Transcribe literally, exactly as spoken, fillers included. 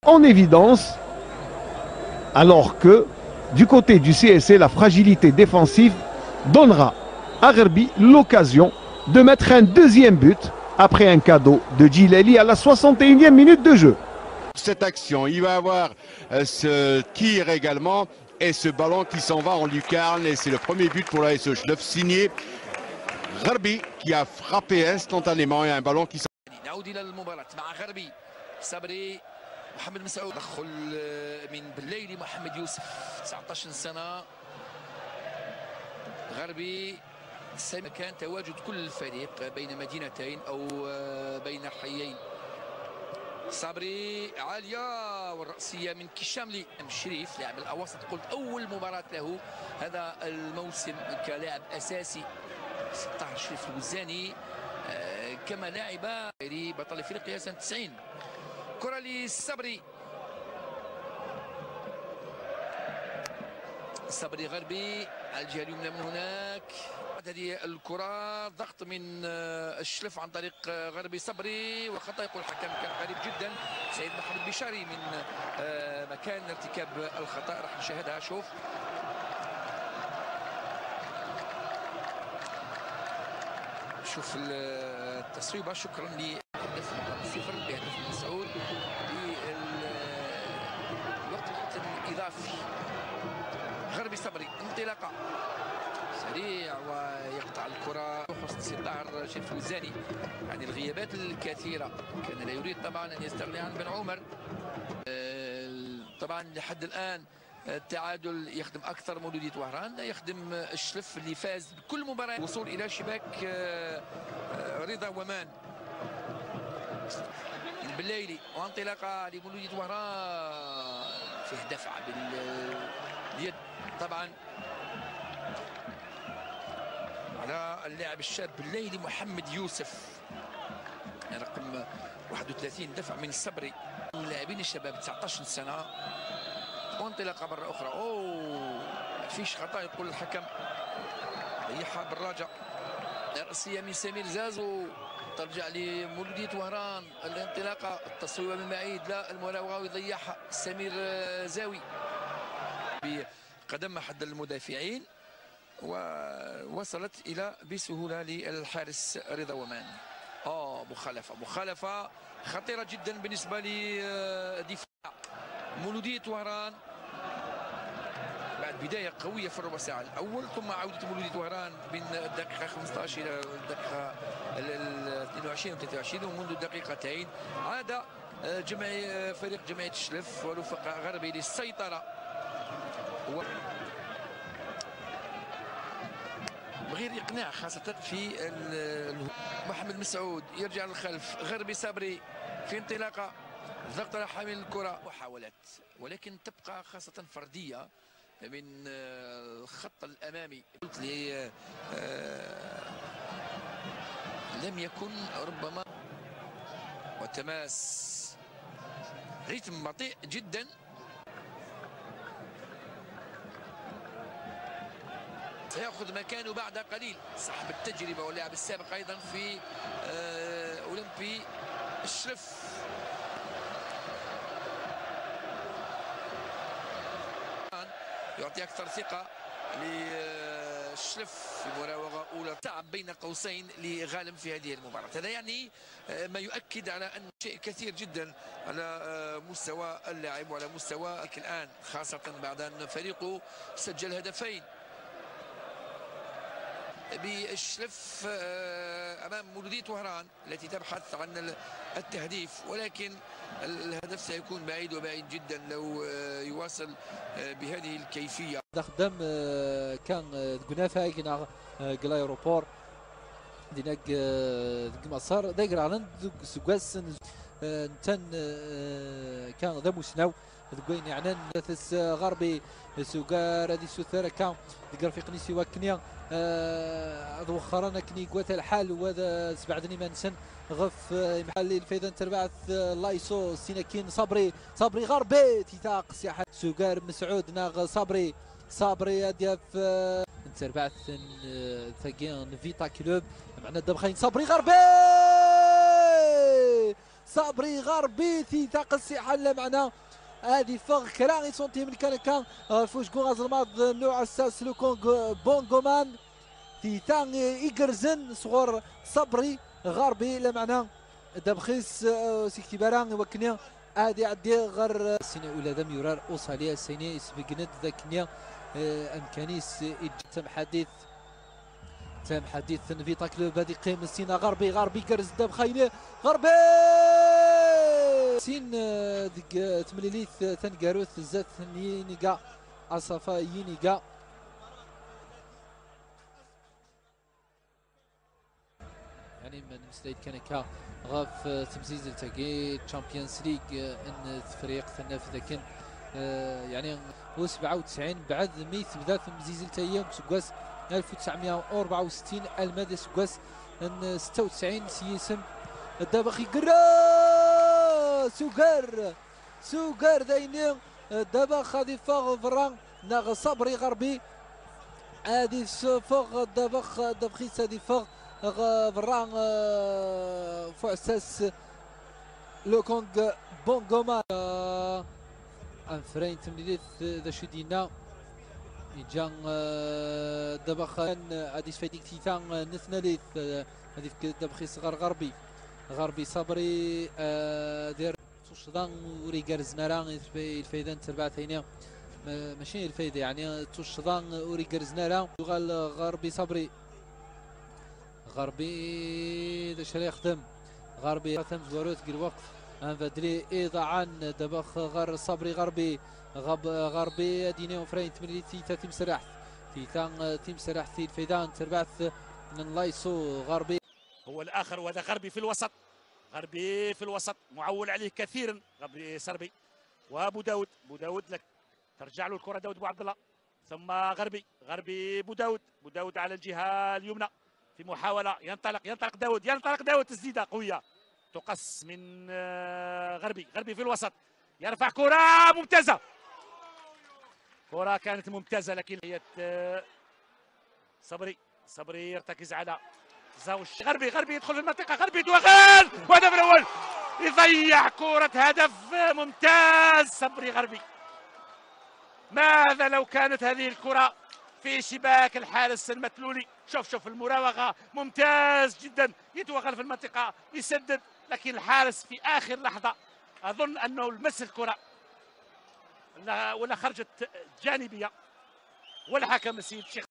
en évidence, alors que du côté du C S C, la fragilité défensive donnera à Gharbi l'occasion de mettre un deuxième but après un cadeau de Djilali à la soixante et unième minute de jeu. Cette action, il va avoir euh, ce tir également et ce ballon qui s'en va en lucarne et c'est le premier but pour la S O Chlef signé Gharbi qui a frappé instantanément et un ballon qui s'en محمد مسعود دخل من بالليلي محمد يوسف تسعطاش سنة غربي كان تواجد كل الفريق بين مدينتين أو بين حيين. صبري عالية والرأسية من كشاملي شريف لاعب الأوسط قلت أول مباراة له هذا الموسم كلاعب أساسي ستة عشر شريف الوزاني كما لاعب بطل افريقيا سنة تسعين. كرة للصبري الصبري غربي على الجهه اليمنى من هناك. هذه الكرة ضغط من الشلف عن طريق غربي صبري وخطأ يقول الحكم كان قريب جدا. سيد محمد بشاري من مكان ارتكاب الخطأ راح نشاهدها. شوف شوف التصويبة. شكرا لهدف صفر بهدف مسعود بالوقت الإضافي. غربي صبري انطلاقة سريع ويقطع الكرة حسن ستار شريف الوزاني. يعني الغيابات الكثيرة كان لا يريد طبعا أن يستغني عن بن عمر. طبعا لحد الآن التعادل يخدم اكثر مولودية وهران لا يخدم الشلف اللي فاز بكل مباراه. وصول الى شباك رضا ومان بالليلي وانطلاقه لمولودية وهران فيه دفع باليد طبعا على اللاعب الشاب بالليلي محمد يوسف رقم واحد وثلاثين. دفع من الصبري. اللاعبين الشباب تسعطاش سنه وانطلاقه مره اخرى. اوه ما فيش خطا يقول الحكم. ضيعها بالراجع. رأسية من سمير زازو ترجع لمولودية وهران. الانطلاقه التصويبه من بعيد لا المراوغه ويضيعها سمير زاوي بقدم احد المدافعين ووصلت الى بسهوله للحارس رضا ومان. اه مخالفه مخالفه خطيره جدا بالنسبه لدفاع مولودية وهران بعد بداية قوية في الربع ساعة الأول ثم عودة مولودية وهران من الدقيقة خمسة عشر إلى الدقيقة اثنين وعشرين و ثلاثة وعشرين ومنذ دقيقتين عاد جمعي فريق جمعية الشلف والوفاق غربي للسيطرة. بغير إقناع خاصة في محمد مسعود يرجع للخلف. غربي صبري في انطلاقة ضغط على حامل الكرة محاولات ولكن تبقى خاصة فردية من الخط الأمامي. قلت لي لم يكن ربما وتماس ريتم بطيء جدا. سيأخذ مكانه بعد قليل صاحب التجربة واللاعب السابق أيضا في أولمبي الشلف. يعطي أكثر ثقة للشلف في مراوغة أولى تعب بين قوسين لغالم في هذه المباراة. هذا يعني ما يؤكد على أن شيء كثير جدا على مستوى اللاعب وعلى مستوى الآن خاصة بعد أن فريقه سجل هدفين بالشلف امام مولودية وهران التي تبحث عن التهديف ولكن الهدف سيكون بعيد وبعيد جدا لو يواصل بهذه الكيفيه. خدام كان قنافه كنا قلايروبور ديناك مسار داير على سكواس نتن كان ذا مسناو تقولين يعني نفس غربي سوغار هذه سوثر كان تقرا في قنيسي وكنيا هذا وخرنا كني قوات الحال وهذا سبعدني ما نسن غف محلي الفيدان تربعث لايسو سيناكين صبري صبري غربي تيتاق سياحة سوغار مسعود ناغ صبري صبري دياف تربعث ثقين فيتا كلوب معنا الدبخين صبري غربي صبري غربي في ثاق الساحه لا معنى هذه فغ كراغي سنتيم كان كان فوش كون غازلماض نوع الساس لو كونغ بونغومان في ثان إيجرزن صغور صبري غربي لا معنى دبخيس سيكتباران وكنيا هذه عدي غير سنة أولى دم يرار أوصاليا سنة سبقند ذاكنيا أمكانيس تم حديث تم حديث في تاكل بادي قيم سينا غربي غربي كرز دب خاينه غربي سين دق تمليليث تنقاروث زات ينيقا عصفا ينيقا يعني من مستعد كان كا غاف تمزيز التاكي تشامبيونز ليغ ان فريق تنافذ كان يعني هو سبعة وتسعين بعد ميت بدا تمزيز التايام سكواس ألف وتسعمائة وأربعة وستين المادة سكواس ان ستة وتسعين سيسم الدابخي قرا سوكر سوكر داينين الدابخ هذه فاغ فران ناغ صبري غربي هذه فاغ الدابخ دابخيس هذه فاغ فران فؤساس لو كونغ بونغوما انفرين تمليليث ذا شدينا يجان دبخ هذه فاديك تيتان نثناليث هذه دبخي صغار غربي غربي صبري دير توشدان وريغار زناران الفايدان تربعة هنا ماشي الفايدة يعني توشدان وريغار زناران يغال غربي صبري غربي ذا شري يخدم غربي تم زواروت قل وقت انفدري ايضا دبخ غر صبري غربي غب غربي دينيو فرين تمريت تيتا تيم سرحت تيتا تيم سرحت في الفيدان تربعث من لايسو غربي هو الاخر وهذا غربي في الوسط غربي في الوسط معول عليه كثيرا غربي سربي وابو داود ابو داود لك ترجع له الكره داود ابو عبد الله ثم غربي غربي ابو داود ابو داود على الجهه اليمنى في محاوله ينطلق ينطلق داود ينطلق داود تسديده قويه تقص من غربي غربي في الوسط يرفع كره ممتازه كره كانت ممتازه لكن هي صبري صبري يرتكز على زاوش غربي غربي يدخل في المنطقه غربي دوغال وهدف الاول يضيع كره هدف ممتاز صبري غربي ماذا لو كانت هذه الكره في شباك الحارس المتلولي شوف شوف المراوغه ممتاز جدا يتوغل في المنطقه يسدد لكن الحارس في اخر لحظه اظن انه لمس الكره ولا خرجت جانبيه والحكم السيد شيخ